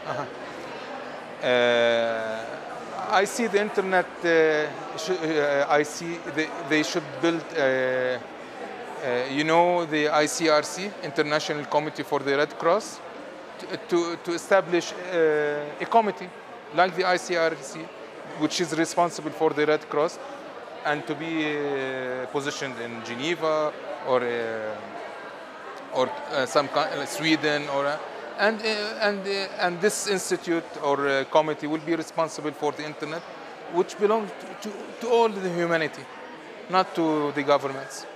Uh-huh. I see the internet. I see they should build. You know, the ICRC, International Committee for the Red Cross, to establish a committee like the ICRC, which is responsible for the Red Cross, and to be positioned in Geneva or Sweden and this institute or committee will be responsible for the internet, which belongs to all the humanity, not to the governments.